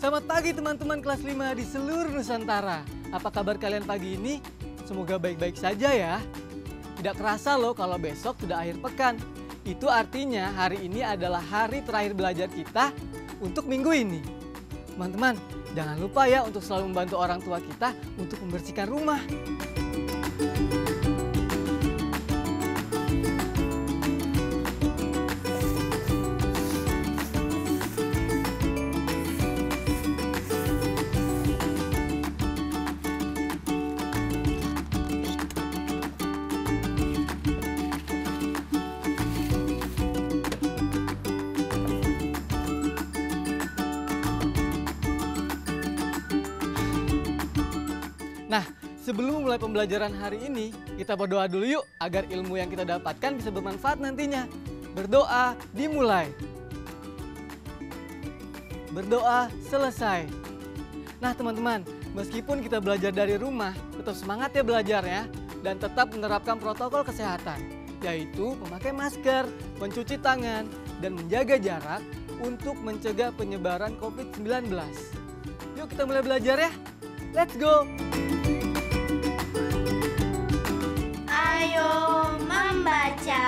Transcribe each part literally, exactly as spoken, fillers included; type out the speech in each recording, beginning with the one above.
Selamat pagi teman-teman kelas lima di seluruh Nusantara. Apa kabar kalian pagi ini? Semoga baik-baik saja ya. Tidak kerasa loh kalau besok sudah akhir pekan. Itu artinya hari ini adalah hari terakhir belajar kita untuk minggu ini. Teman-teman, jangan lupa ya untuk selalu membantu orang tua kita untuk membersihkan rumah. Nah, sebelum mulai pembelajaran hari ini, kita berdoa dulu yuk agar ilmu yang kita dapatkan bisa bermanfaat nantinya. Berdoa dimulai. Berdoa selesai. Nah teman-teman, meskipun kita belajar dari rumah, tetap semangat ya belajarnya dan tetap menerapkan protokol kesehatan, yaitu memakai masker, mencuci tangan, dan menjaga jarak untuk mencegah penyebaran covid sembilan belas. Yuk kita mulai belajar ya. Let's go! Ayo membaca.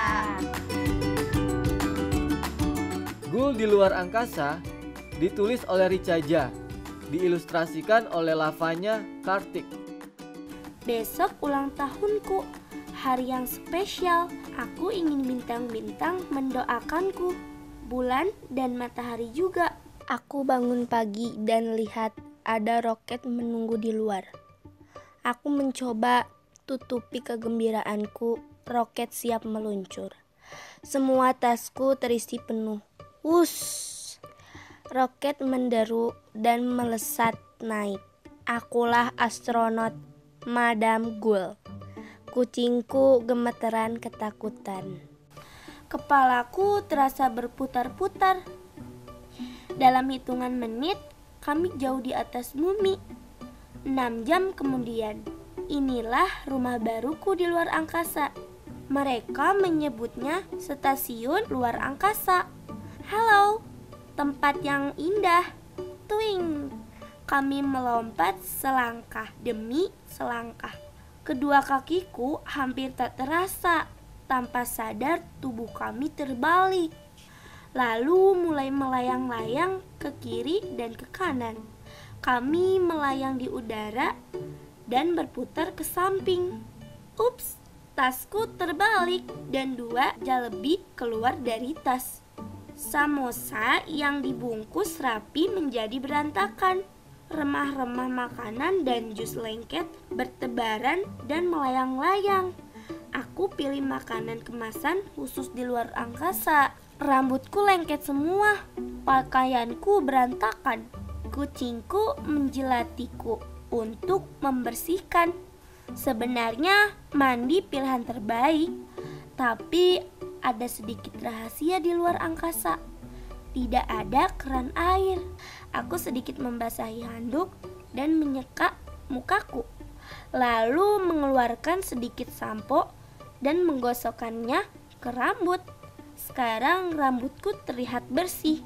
Gul di luar angkasa ditulis oleh Ricaja, diilustrasikan oleh Lavanya Kartik. Besok ulang tahunku, hari yang spesial. Aku ingin bintang-bintang mendoakanku, bulan dan matahari juga. Aku bangun pagi dan lihat ada roket menunggu di luar. Aku mencoba tutupi kegembiraanku, roket siap meluncur. Semua tasku terisi penuh. Wush! Roket menderu dan melesat naik. Akulah astronot, Madam Gul. Kucingku gemeteran ketakutan. Kepalaku terasa berputar-putar. Dalam hitungan menit, kami jauh di atas bumi. Enam jam kemudian, inilah rumah baruku di luar angkasa. Mereka menyebutnya stasiun luar angkasa. Halo, tempat yang indah. Twing. Kami melompat selangkah demi selangkah. Kedua kakiku hampir tak terasa. Tanpa sadar tubuh kami terbalik. Lalu mulai melayang-layang ke kiri dan ke kanan. Kami melayang di udara dan berputar ke samping. Ups, tasku terbalik dan dua jalebi keluar dari tas. Samosa yang dibungkus rapi menjadi berantakan. Remah-remah makanan dan jus lengket bertebaran dan melayang-layang. Aku pilih makanan kemasan khusus di luar angkasa. Rambutku lengket semua, pakaianku berantakan. Kucingku menjilatiku untuk membersihkan. Sebenarnya mandi pilihan terbaik, tapi ada sedikit rahasia di luar angkasa. Tidak ada keran air. Aku sedikit membasahi handuk dan menyeka mukaku, lalu mengeluarkan sedikit sampo dan menggosokkannya ke rambut. Sekarang rambutku terlihat bersih.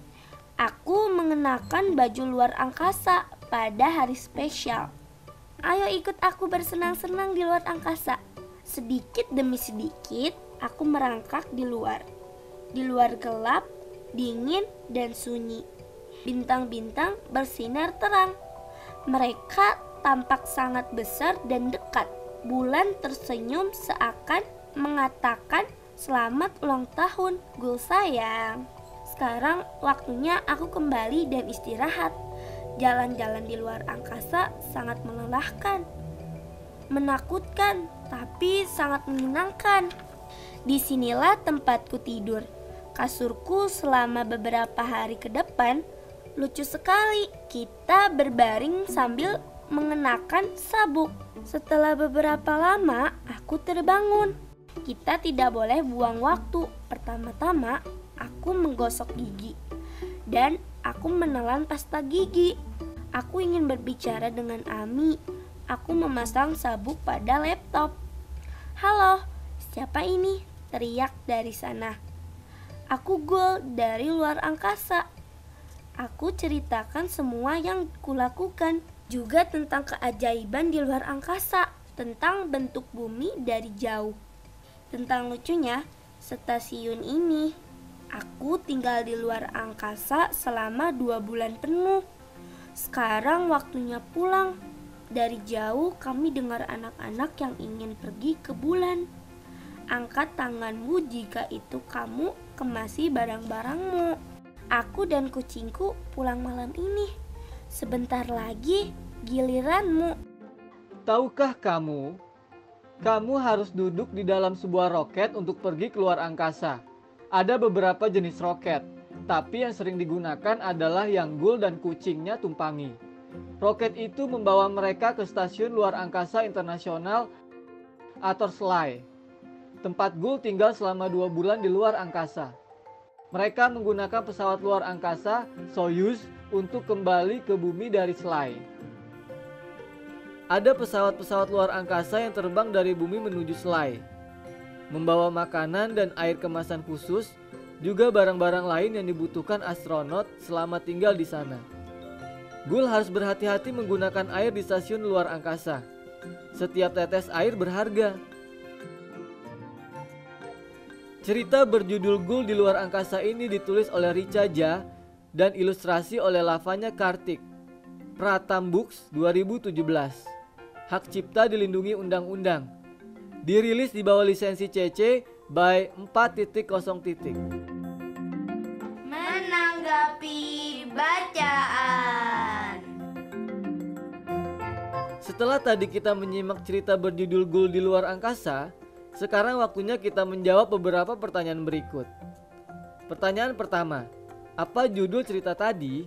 Aku mengenakan baju luar angkasa pada hari spesial. Ayo ikut aku bersenang-senang di luar angkasa. Sedikit demi sedikit aku merangkak di luar. Di luar gelap, dingin, dan sunyi. Bintang-bintang bersinar terang. Mereka tampak sangat besar dan dekat. Bulan tersenyum seakan mengatakan selamat ulang tahun, Gul sayang. Sekarang waktunya aku kembali dan istirahat. Jalan-jalan di luar angkasa sangat melelahkan, menakutkan, tapi sangat menyenangkan. Disinilah tempatku tidur. Kasurku selama beberapa hari ke depan lucu sekali. Kita berbaring sambil mengenakan sabuk. Setelah beberapa lama, aku terbangun. Kita tidak boleh buang waktu. Pertama-tama, aku menggosok gigi dan aku menelan pasta gigi. Aku ingin berbicara dengan Ami. Aku memasang sabuk pada laptop. Halo, siapa ini? Teriak dari sana. Aku Gul dari luar angkasa. Aku ceritakan semua yang kulakukan, juga tentang keajaiban di luar angkasa, tentang bentuk bumi dari jauh. Tentang lucunya stasiun ini. Aku tinggal di luar angkasa selama dua bulan penuh. Sekarang waktunya pulang. Dari jauh kami dengar anak-anak yang ingin pergi ke bulan. Angkat tanganmu jika itu kamu kemasi barang-barangmu. Aku dan kucingku pulang malam ini. Sebentar lagi giliranmu. Tahukah kamu, kamu harus duduk di dalam sebuah roket untuk pergi keluar angkasa. Ada beberapa jenis roket, tapi yang sering digunakan adalah yang Gul dan kucingnya tumpangi. Roket itu membawa mereka ke stasiun luar angkasa internasional atau S L I, tempat Gul tinggal selama dua bulan di luar angkasa. Mereka menggunakan pesawat luar angkasa Soyuz untuk kembali ke bumi dari S L I. Ada pesawat-pesawat luar angkasa yang terbang dari bumi menuju S L I, membawa makanan dan air kemasan khusus, juga barang-barang lain yang dibutuhkan astronot selama tinggal di sana. Gul harus berhati-hati menggunakan air di stasiun luar angkasa. Setiap tetes air berharga. Cerita berjudul Gul di luar angkasa ini ditulis oleh Richa Jha dan ilustrasi oleh Lavanya Kartik. Pratham Books dua ribu tujuh belas. Hak cipta dilindungi undang-undang. Dirilis di bawah lisensi C C by empat titik nol titik. Menanggapi bacaan. Setelah tadi kita menyimak cerita berjudul Gul di luar angkasa, sekarang waktunya kita menjawab beberapa pertanyaan berikut. Pertanyaan pertama, apa judul cerita tadi?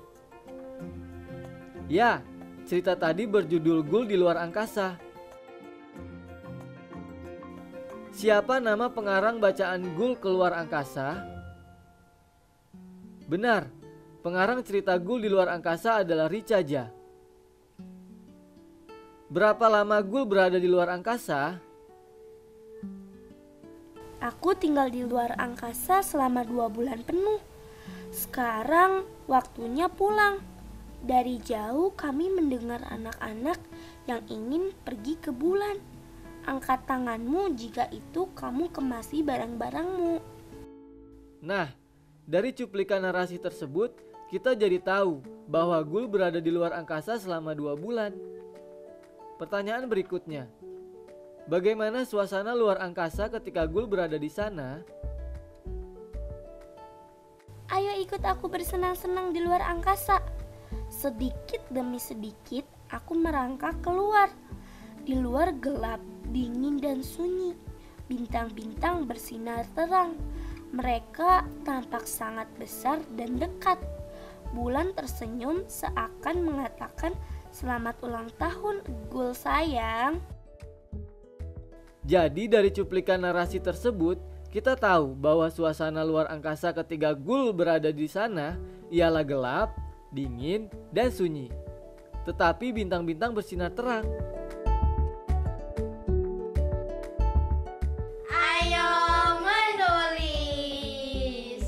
Ya, cerita tadi berjudul Gul di luar angkasa. Siapa nama pengarang bacaan Gul keluar angkasa? Benar, pengarang cerita Gul di luar angkasa adalah Richa Jha. Berapa lama Gul berada di luar angkasa? Aku tinggal di luar angkasa selama dua bulan penuh. Sekarang waktunya pulang. Dari jauh kami mendengar anak-anak yang ingin pergi ke bulan. Angkat tanganmu jika itu kamu kemasi barang-barangmu. Nah, dari cuplikan narasi tersebut, kita jadi tahu bahwa Gul berada di luar angkasa selama dua bulan. Pertanyaan berikutnya, bagaimana suasana luar angkasa ketika Gul berada di sana? Ayo ikut aku bersenang-senang di luar angkasa. Sedikit demi sedikit aku merangkak keluar. Di luar gelap, dingin dan sunyi. Bintang-bintang bersinar terang. Mereka tampak sangat besar dan dekat. Bulan tersenyum seakan mengatakan, "Selamat ulang tahun, Gul sayang." Jadi dari cuplikan narasi tersebut, kita tahu bahwa suasana luar angkasa ketika Gul berada di sana ialah gelap, dingin, dan sunyi. Tetapi bintang-bintang bersinar terang. Ayo menulis.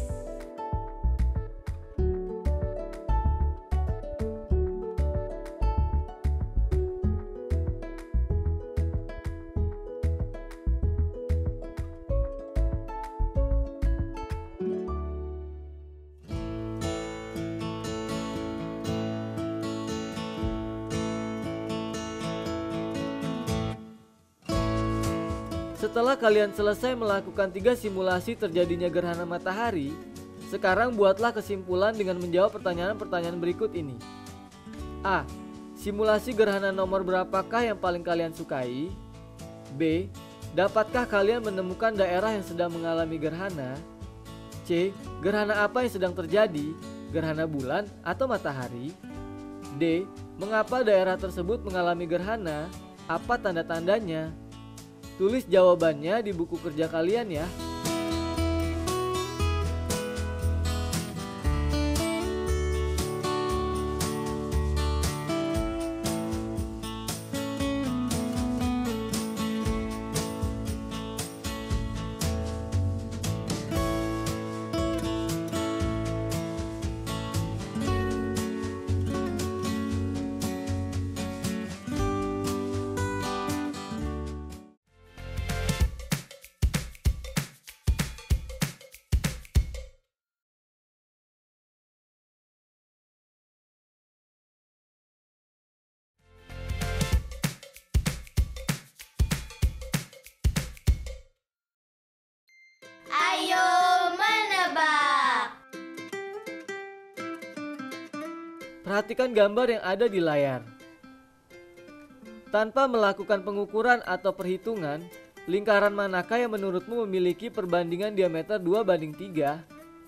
Setelah kalian selesai melakukan tiga simulasi terjadinya gerhana matahari, sekarang buatlah kesimpulan dengan menjawab pertanyaan-pertanyaan berikut ini. A. Simulasi gerhana nomor berapakah yang paling kalian sukai? B. Dapatkah kalian menemukan daerah yang sedang mengalami gerhana? C. Gerhana apa yang sedang terjadi? Gerhana bulan atau matahari? D. Mengapa daerah tersebut mengalami gerhana? Apa tanda-tandanya? Tulis jawabannya di buku kerja kalian ya. Perhatikan gambar yang ada di layar. Tanpa melakukan pengukuran atau perhitungan, lingkaran manakah yang menurutmu memiliki perbandingan diameter dua banding tiga?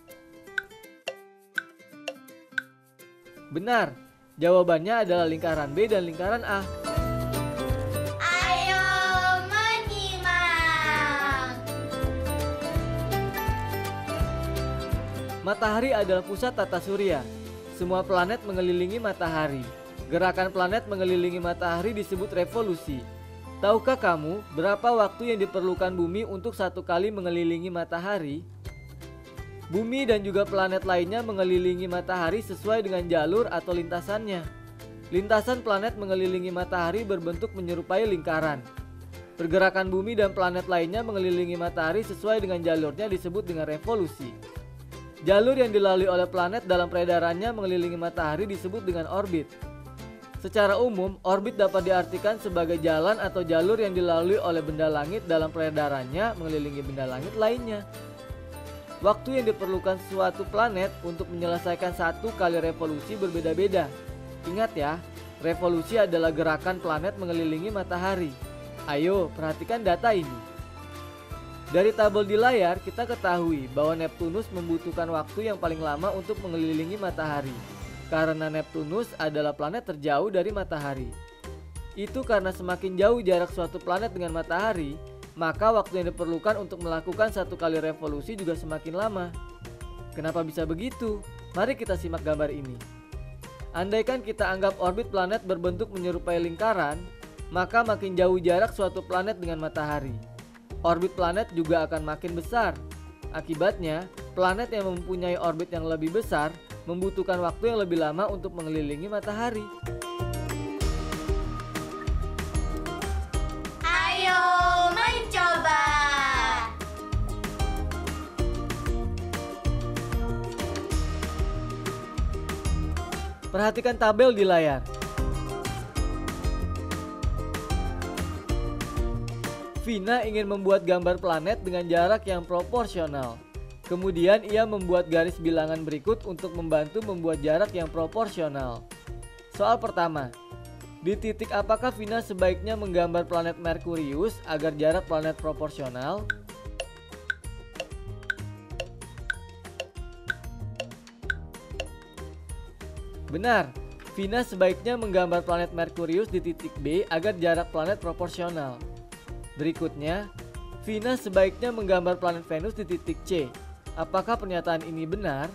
Benar, jawabannya adalah lingkaran B dan lingkaran A. Ayo menyimak. Matahari adalah pusat tata surya. Semua planet mengelilingi matahari. Gerakan planet mengelilingi matahari disebut revolusi. Tahukah kamu berapa waktu yang diperlukan bumi untuk satu kali mengelilingi matahari? Bumi dan juga planet lainnya mengelilingi matahari sesuai dengan jalur atau lintasannya. Lintasan planet mengelilingi matahari berbentuk menyerupai lingkaran. Pergerakan bumi dan planet lainnya mengelilingi matahari sesuai dengan jalurnya disebut dengan revolusi. Jalur yang dilalui oleh planet dalam peredarannya mengelilingi matahari disebut dengan orbit. Secara umum, orbit dapat diartikan sebagai jalan atau jalur yang dilalui oleh benda langit dalam peredarannya mengelilingi benda langit lainnya. Waktu yang diperlukan suatu planet untuk menyelesaikan satu kali revolusi berbeda-beda. Ingat ya, revolusi adalah gerakan planet mengelilingi matahari. Ayo, perhatikan data ini. Dari tabel di layar, kita ketahui bahwa Neptunus membutuhkan waktu yang paling lama untuk mengelilingi matahari. Karena Neptunus adalah planet terjauh dari matahari. Itu karena semakin jauh jarak suatu planet dengan matahari, maka waktu yang diperlukan untuk melakukan satu kali revolusi juga semakin lama. Kenapa bisa begitu? Mari kita simak gambar ini. Andaikan kita anggap orbit planet berbentuk menyerupai lingkaran, maka makin jauh jarak suatu planet dengan matahari. Orbit planet juga akan makin besar. Akibatnya, planet yang mempunyai orbit yang lebih besar membutuhkan waktu yang lebih lama untuk mengelilingi matahari. Ayo mencoba. Perhatikan tabel di layar. Vina ingin membuat gambar planet dengan jarak yang proporsional. Kemudian ia membuat garis bilangan berikut untuk membantu membuat jarak yang proporsional. Soal pertama, di titik apakah Vina sebaiknya menggambar planet Merkurius agar jarak planet proporsional? Benar, Vina sebaiknya menggambar planet Merkurius di titik B agar jarak planet proporsional. Berikutnya, Vina sebaiknya menggambar planet Venus di titik C. Apakah pernyataan ini benar?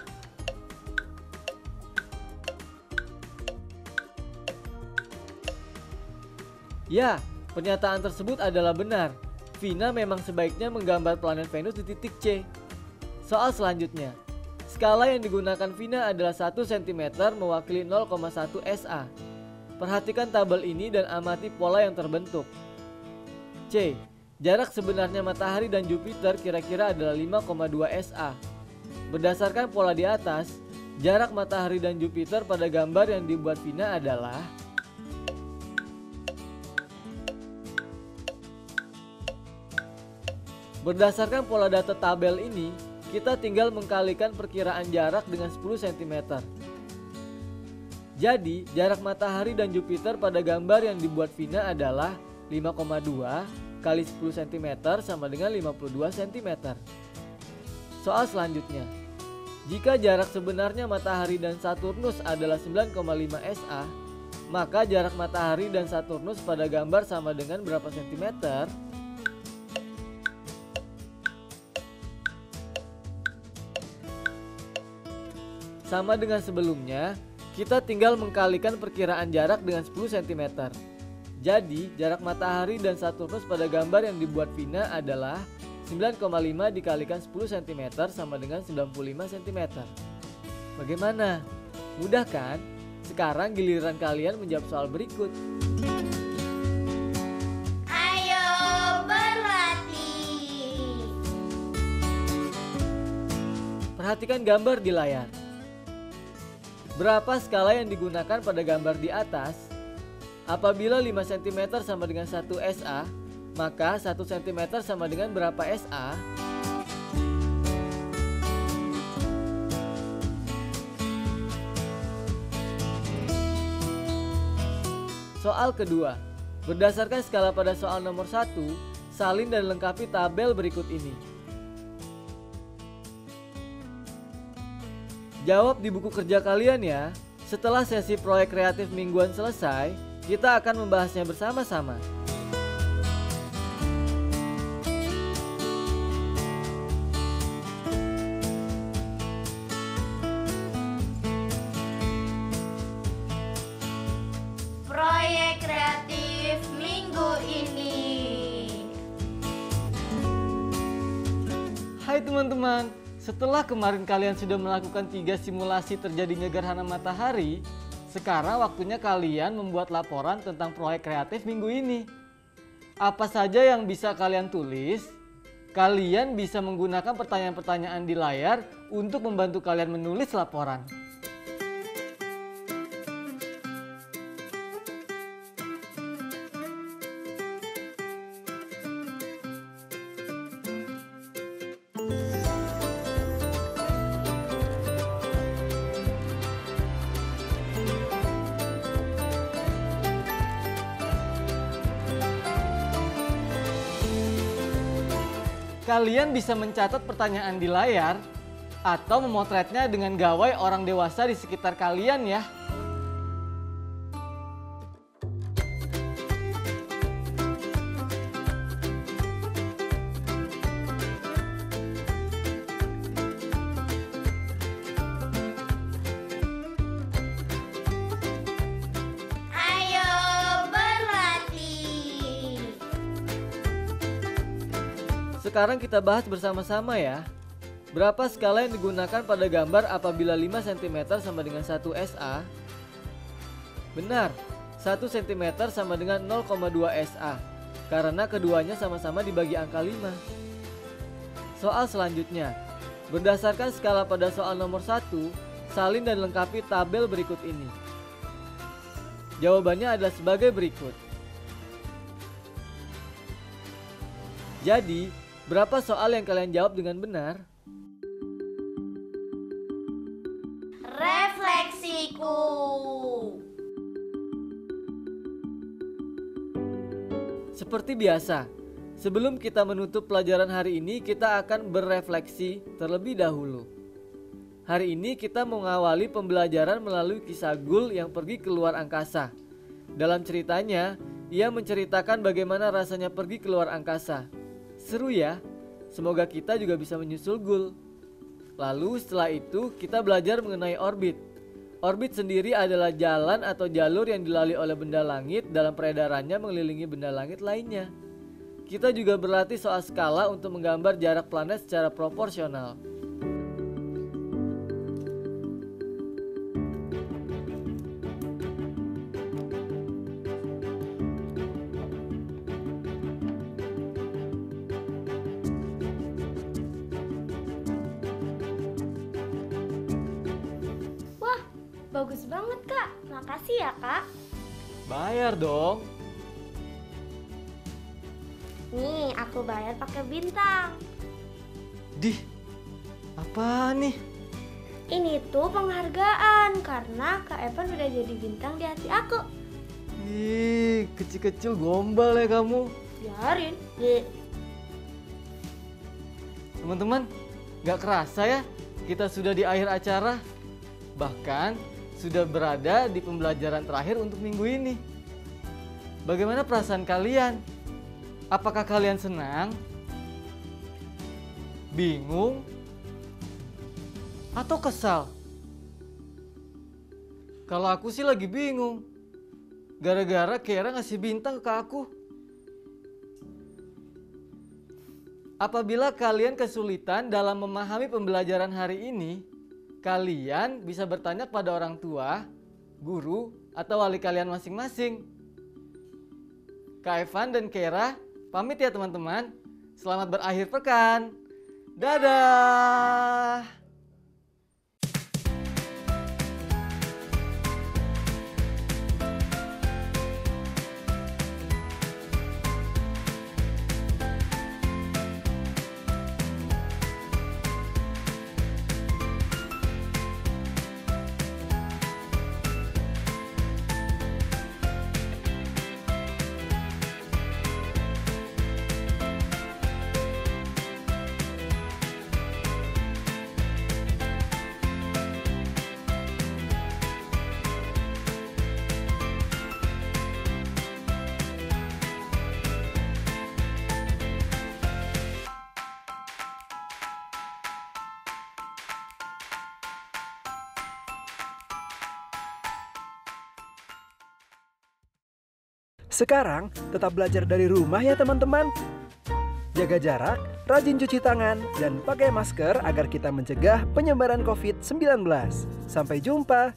Ya, pernyataan tersebut adalah benar. Vina memang sebaiknya menggambar planet Venus di titik C. Soal selanjutnya, skala yang digunakan Vina adalah satu sentimeter mewakili nol koma satu S A. Perhatikan tabel ini dan amati pola yang terbentuk. C. Jarak sebenarnya matahari dan Jupiter kira-kira adalah lima koma dua S A. Berdasarkan pola di atas, jarak matahari dan Jupiter pada gambar yang dibuat Vina adalah Berdasarkan pola data tabel ini, kita tinggal mengkalikan perkiraan jarak dengan sepuluh sentimeter. Jadi, jarak matahari dan Jupiter pada gambar yang dibuat Vina adalah lima koma dua kali sepuluh sentimeter sama dengan lima puluh dua sentimeter. Soal selanjutnya, jika jarak sebenarnya matahari dan Saturnus adalah sembilan koma lima S A, maka jarak matahari dan Saturnus pada gambar sama dengan berapa sentimeter? Sama dengan sebelumnya, kita tinggal mengkalikan perkiraan jarak dengan sepuluh sentimeter. Jadi, jarak matahari dan Saturnus pada gambar yang dibuat Vina adalah sembilan koma lima dikalikan sepuluh sentimeter sama dengan sembilan puluh lima sentimeter. Bagaimana? Mudah kan? Sekarang giliran kalian menjawab soal berikut. Ayo berlatih. Perhatikan gambar di layar. Berapa skala yang digunakan pada gambar di atas? Apabila lima sentimeter sama dengan satu S A, maka satu sentimeter sama dengan berapa S A? Soal kedua. Berdasarkan skala pada soal nomor satu, salin dan lengkapi tabel berikut ini. Jawab di buku kerja kalian ya. Setelah sesi proyek kreatif mingguan selesai, kita akan membahasnya bersama-sama. Proyek kreatif minggu ini. Hai teman-teman, setelah kemarin kalian sudah melakukan tiga simulasi terjadinya gerhana matahari, sekarang waktunya kalian membuat laporan tentang proyek kreatif minggu ini. Apa saja yang bisa kalian tulis? Kalian bisa menggunakan pertanyaan-pertanyaan di layar untuk membantu kalian menulis laporan. Kalian bisa mencatat pertanyaan di layar atau memotretnya dengan gawai orang dewasa di sekitar kalian ya. Ayo berlatih. Sekarang kita bahas bersama-sama ya. Berapa skala yang digunakan pada gambar apabila lima sentimeter sama dengan satu S A? Benar, satu sentimeter sama dengan nol koma dua S A. Karena keduanya sama-sama dibagi angka lima. Soal selanjutnya. Berdasarkan skala pada soal nomor satu, salin dan lengkapi tabel berikut ini. Jawabannya adalah sebagai berikut. Jadi, berapa soal yang kalian jawab dengan benar? Refleksiku. Seperti biasa, sebelum kita menutup pelajaran hari ini, kita akan berefleksi terlebih dahulu. Hari ini kita mengawali pembelajaran melalui kisah Gul yang pergi keluar angkasa. Dalam ceritanya, ia menceritakan bagaimana rasanya pergi keluar angkasa. Seru ya? Semoga kita juga bisa menyusul Gul. Lalu setelah itu kita belajar mengenai orbit. Orbit sendiri adalah jalan atau jalur yang dilalui oleh benda langit dalam peredarannya mengelilingi benda langit lainnya. Kita juga berlatih soal skala untuk menggambar jarak planet secara proporsional. Bagus banget Kak, makasih ya Kak. Bayar dong. Nih, aku bayar pakai bintang. Dih, apa nih? Ini tuh penghargaan karena Kak Evan udah jadi bintang di hati aku. Ih, kecil-kecil gombal ya kamu. Biarin. Ye. Teman-teman, gak kerasa ya kita sudah di akhir acara. Bahkan sudah berada di pembelajaran terakhir untuk minggu ini. Bagaimana perasaan kalian? Apakah kalian senang? Bingung? Atau kesal? Kalau aku sih lagi bingung. Gara-gara Kera ngasih bintang ke aku. Apabila kalian kesulitan dalam memahami pembelajaran hari ini, kalian bisa bertanya pada orang tua, guru, atau wali kalian masing-masing. Kak Evan dan Kera, pamit ya teman-teman. Selamat berakhir pekan. Dadah! Sekarang tetap belajar dari rumah ya teman-teman. Jaga jarak, rajin cuci tangan, dan pakai masker agar kita mencegah penyebaran covid sembilan belas. Sampai jumpa.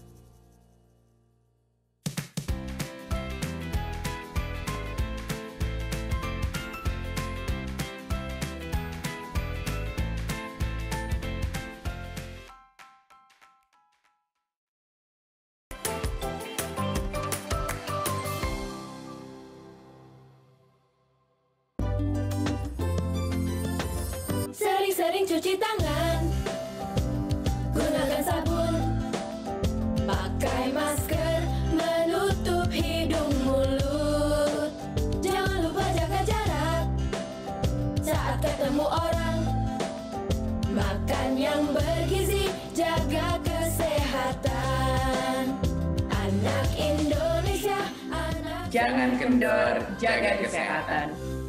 Sering-sering cuci tangan, gunakan sabun, pakai masker, menutup hidung mulut. Jangan lupa jaga jarak saat ketemu orang. Makan yang bergizi, jaga kesehatan. Anak Indonesia, anak Jangan kendor, jaga kesehatan.